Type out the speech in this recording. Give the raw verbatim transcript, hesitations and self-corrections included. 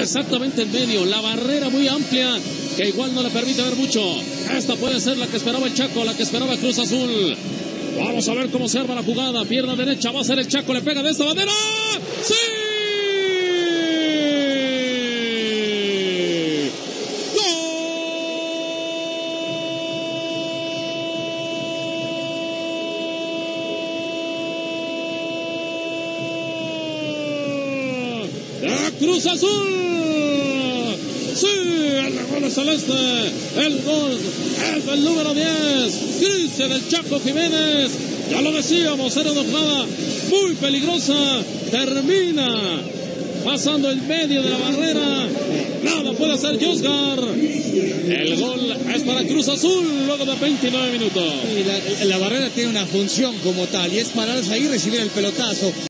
exactamente en medio, la barrera muy amplia, que igual no le permite ver mucho. Esta puede ser la que esperaba el Chaco, la que esperaba Cruz Azul. Vamos a ver cómo se arma la jugada. Pierna derecha, va a ser el Chaco, le pega de esta bandera. ¡Sí! Cruz Azul, sí, el gol celeste, el gol es el número diez, Cristian el Chaco Jiménez, ya lo decíamos, era una jugada muy peligrosa, termina pasando en medio de la barrera, nada puede hacer Josgar, el gol es para Cruz Azul luego de veintinueve minutos. Y la, la barrera tiene una función como tal, y es pararse ahí y recibir el pelotazo.